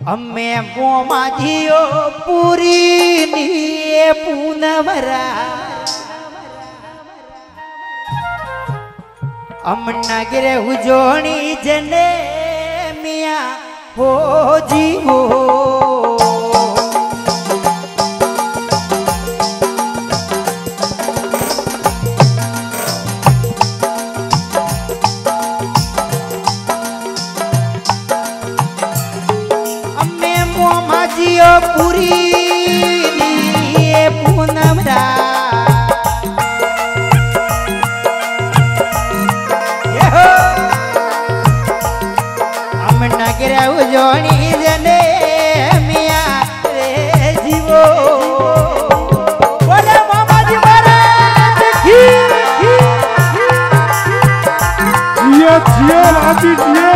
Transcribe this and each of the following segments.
अम्मे मोमा जियो पूरी नीए पूनमरा अम नगरे हुजोनी जने मिया हो जीवो पूरी पूनमरा हम नगर उजोनी जने मिया रे जीवो बोले मामा जी महाराज की जियो जियो राजी जियो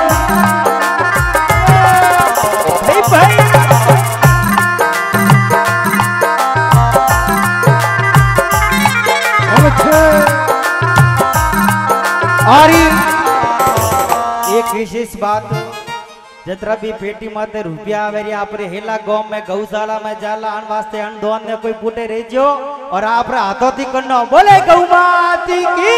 भाई और एक विशेष बात जतरा भी पेटी माते रुपया आवे आप हेला गांव में गौशाला में जाला अन वास्ते अन दोन ने कोई बूटे रेजो और आप हाथों थी करनो बोले गौ माती की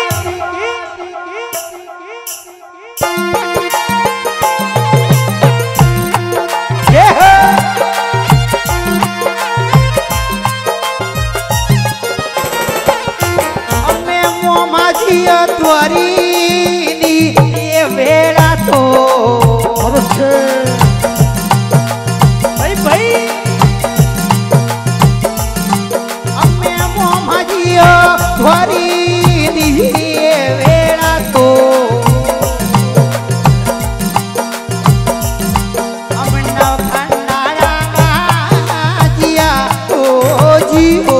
अम्मे मोमा जिया त्वरी ये वेड़ा तो भाई भाई अम्मे मोमा जिया त्वरी ये वेड़ा तो अम्ना खंडारा जिया तो जीवो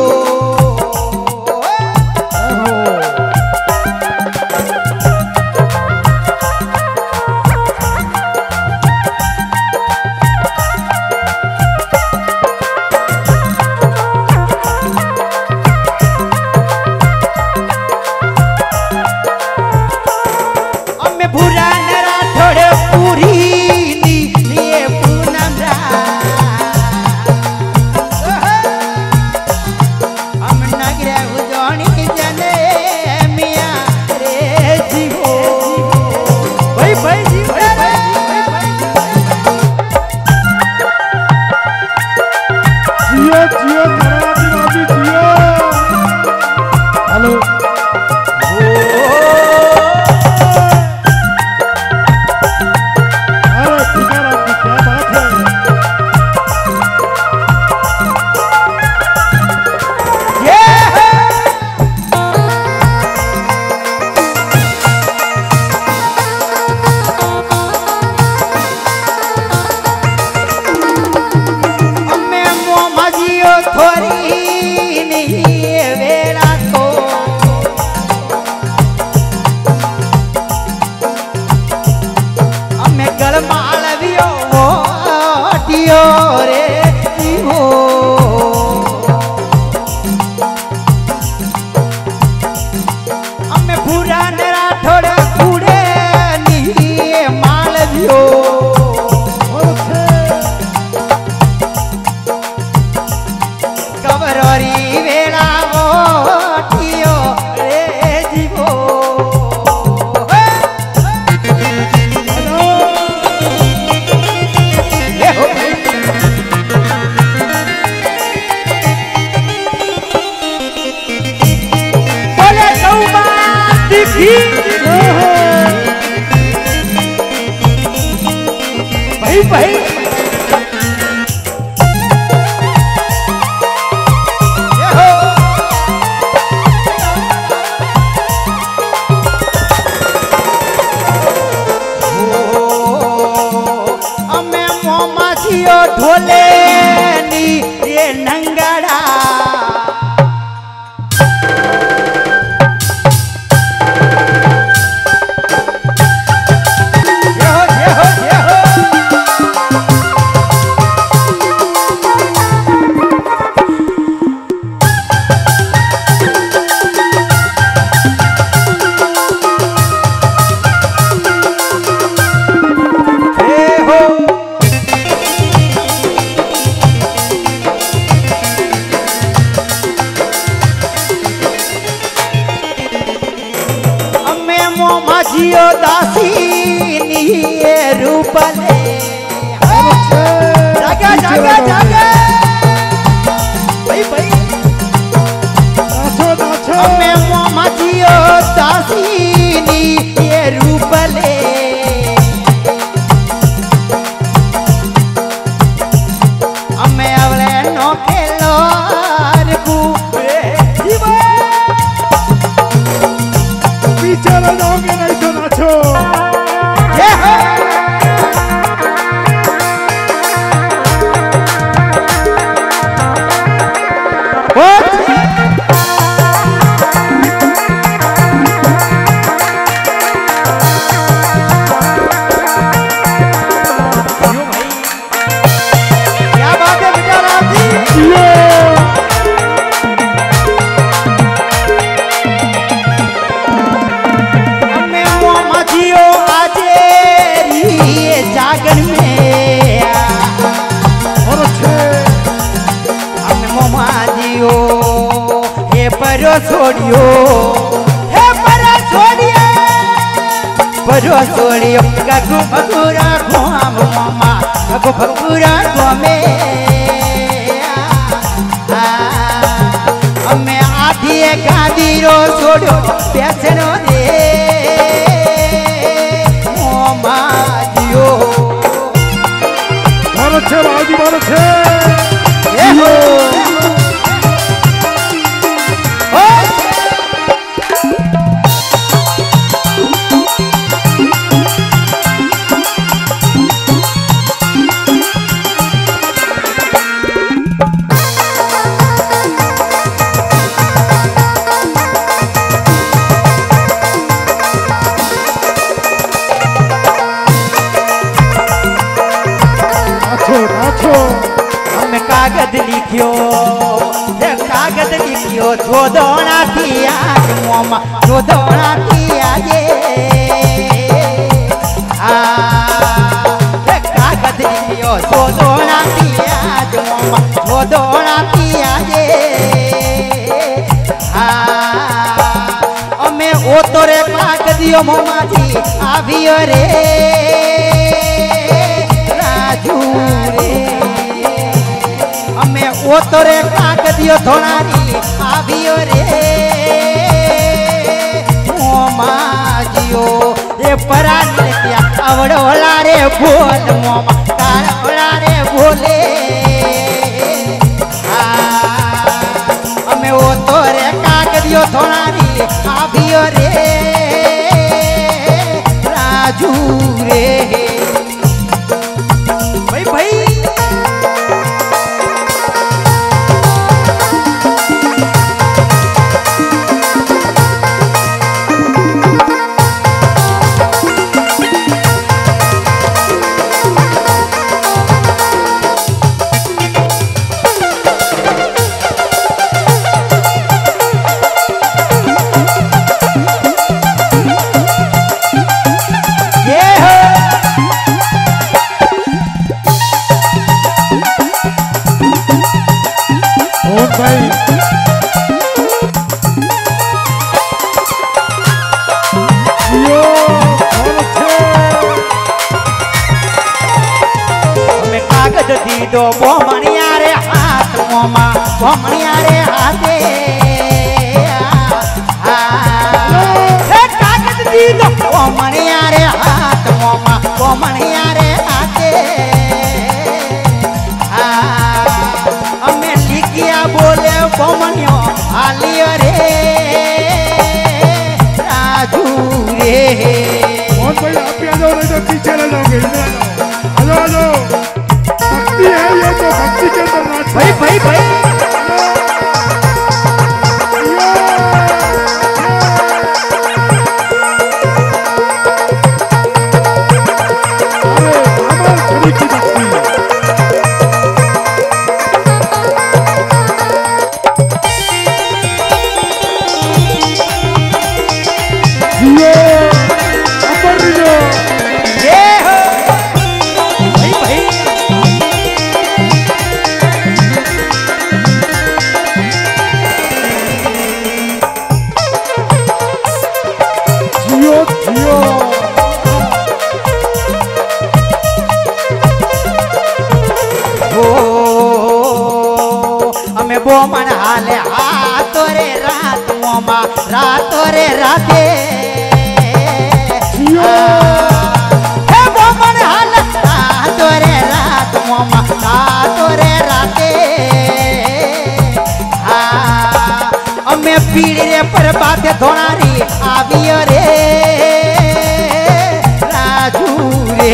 भाई भाई अम्मे मोमा जियो ढोले नी ये नंगड़ा माझियो दासी रूपले जागा जागा जागा भाई भाई नाचो नाचो मैं माझियो दासी रूपले हमें अवले नो खेलो पीछे रह जाओगे नहीं तो नाचो क्या बात है विजयराम जी जागन में और अच्छे हमें मोमा जियो हे परो छोड़ियो हे परो छोड़ियो गगु भगुरा घुम मामा गगु भगुरा घुमे हमें आधी गादी रो छोड़ो बेचनो दे मोमा बहुत अच्छे बाबूजी बहुत अच्छे कागज लिखियो छोदोना थिया मोमा छोदोना थिया ये कागज लिखियो छोदोना थिया मोमा छोदोना थिया ये हमें ओ तोरे कागजियो मोमा जी आवियो रे राजू रे हमें ओ तोरे कागजियो थोड़ी आवियो रे मोमा जियो ये परान क्या अवड़ोला रे बोल मोमा कारोला रे बोले हमें ओ तोरे कागजियो थोड़ी आवियो रे राजू रे भाई भाई दो बोमणिया रे हाथ मोमा बोमणिया रे हाथे कागज दी दो बोमणिया रे हाथ मोमा बोमणिया रे हाथे हमें लिखिया बोले बोमणियो हालियो रे राजू रे बहुत भाई आप भी आ जाओ नहीं तो पीछे रह जाओगे आ जाओ भक्ति है ये तो भक्ति के अंदर नाच भाई भाई भाई जियो जियो हो અમે બોમણ હાલે હાતો રે રાત મોમાં રાતો રે રાતે जियो હે બોમણ હાલે હાતો રે રાત મોમાં રાતો રે રાતે હા અમે પીડી રે પર બાતે ધોણારી આવ્યો રે રાજુ રે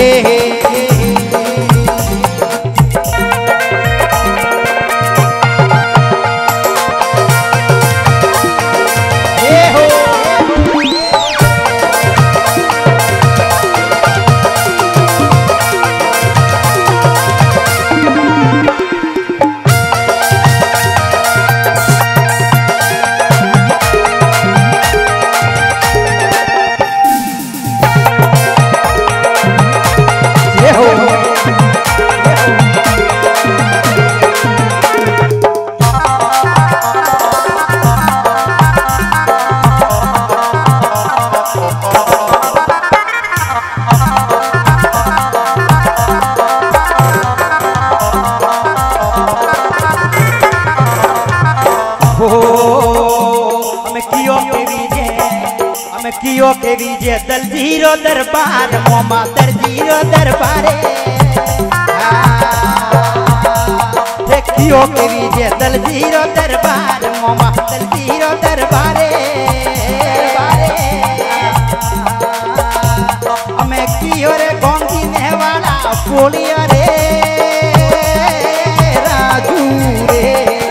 कियो के विजय दलजीरो दरबार मोमा दलजीरो दरबारे कियो के विजय दलजीरो दरबार मोमा दलजीरो दरबारे हमें कियो रे गोंगी नेवाला पोलिया रे राजू रे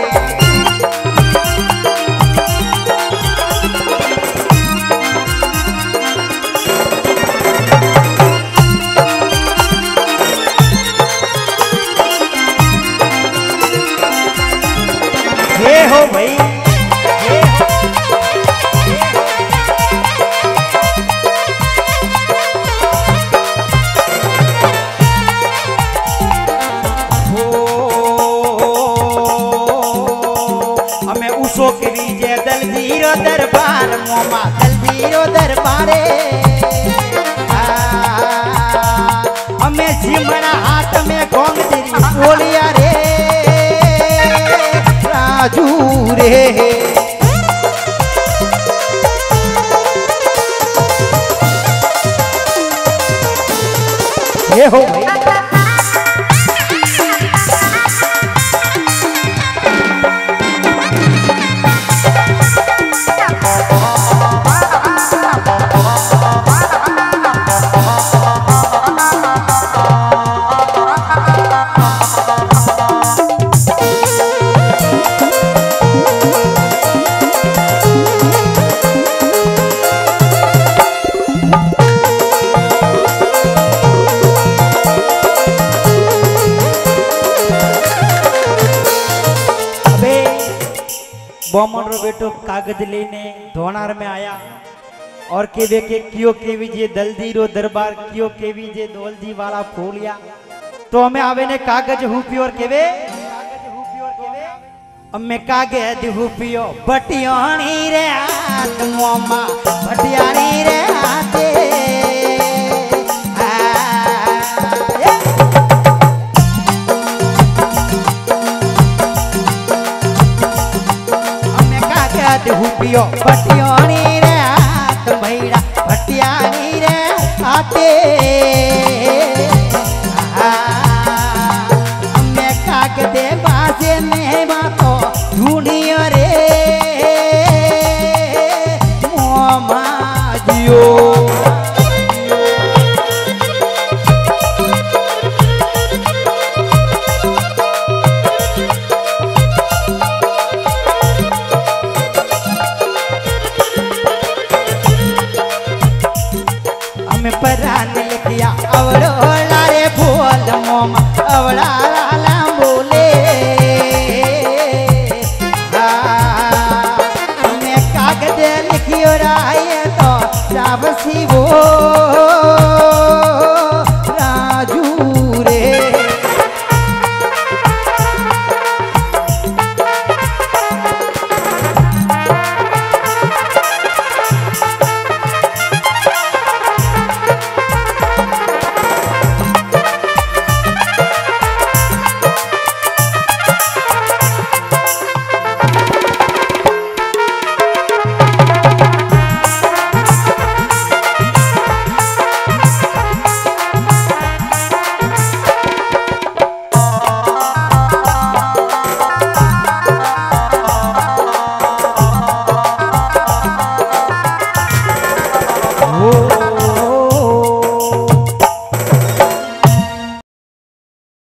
हो भाई हमें उसो के विजय दलजीरो दरबार मोमा दलजीरो दरबारे हमें झिमना हाथ में गोंग तेरी बोलिया रे राजू रे ये हो बोमन रो बेटो कागज लेने धोनार में आया और केवे के कियो केवी जे दलजीरो दरबार कियो केवी जे दोलजी वाला फूलिया तो हमें आवे ने कागज हुपी और केवे हमें कागज हुपियो बटियानी रे हाथ मोमा बटियानी रे हाथे हुपियो बटियानी रे हाथ भैया बटियानी रे हाथे मैं काग दे बाजे में बातो ढूंढियो रे मोमा जियो परान लिखिया अवरो